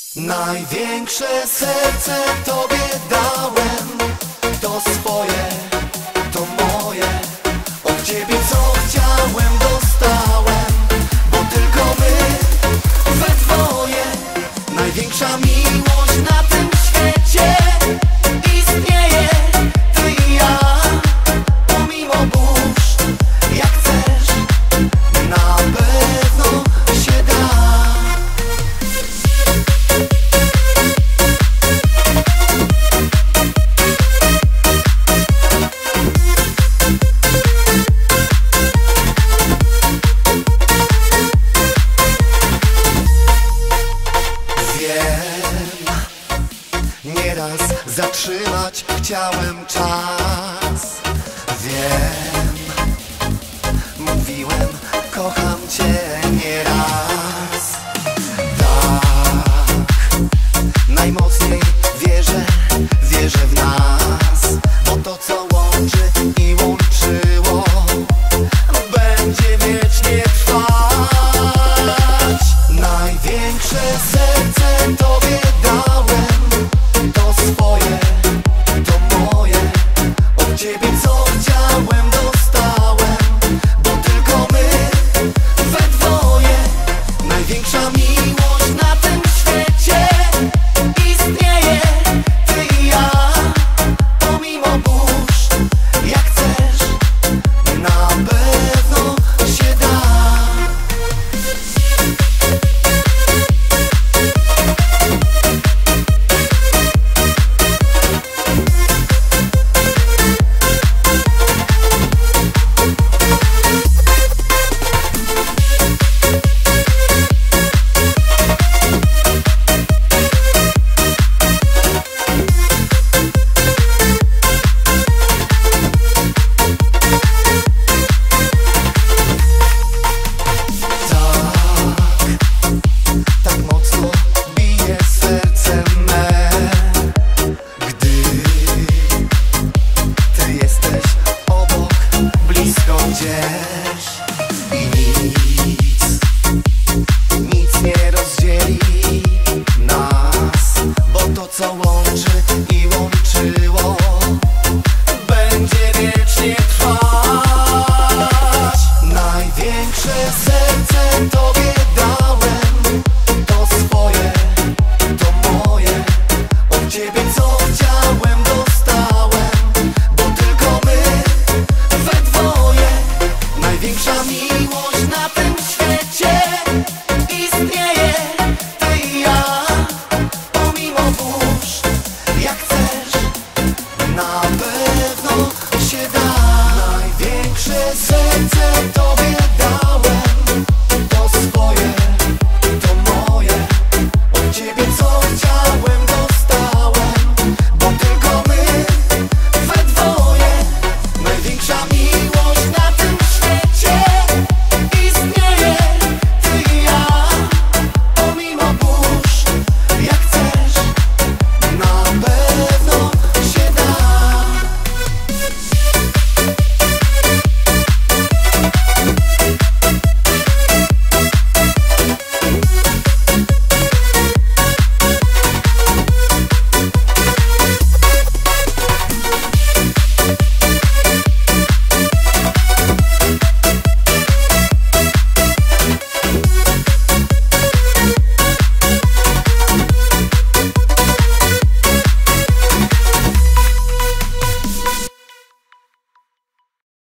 Największe serce Tobie dałem, to swoje, to moje. Od Ciebie co chciałem dostałem, bo tylko my we dwoje. Największa miłość na tym świecie istnieje, Ty i ja. Pomimo burz, jak chcesz, na pewno się da. Nieraz zatrzymać chciałem czas. Wiem, mówiłem, kocham Cię nieraz. Tak, najmocniej wierzę w nas, bo to co łączy i łączyło będzie wiecznie trwać. Największe serce Tobie dałem, to swoje, to moje. Od Ciebie co chciałem dostałem, bo tylko my we dwoje. Największa miłość